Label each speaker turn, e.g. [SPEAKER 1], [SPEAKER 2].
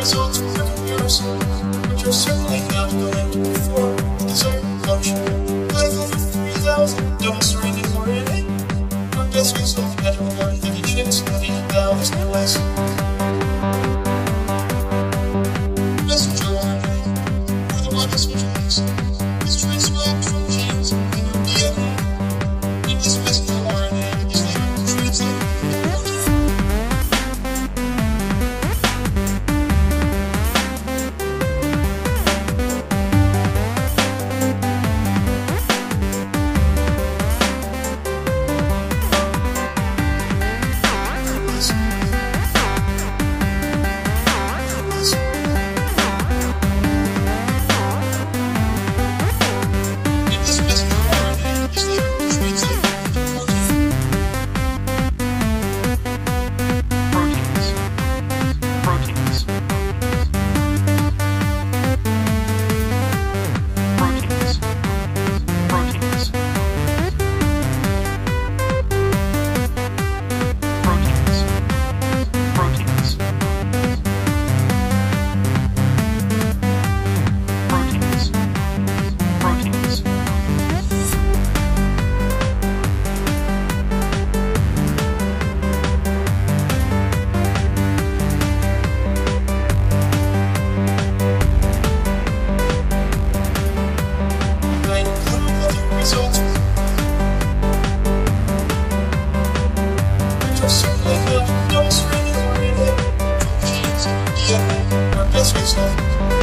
[SPEAKER 1] results from the comparison, which are certainly not going to perform with this open function. Like over 3,000 double-stranded RNA, our best result had regarded any chance of any values no less. Messenger RNA, or the riboswitch mix, is transcribed from genes in your DNA. And this messenger RNA is later translated into protein. Double-stranded RNA from genes in your DNA, our best result.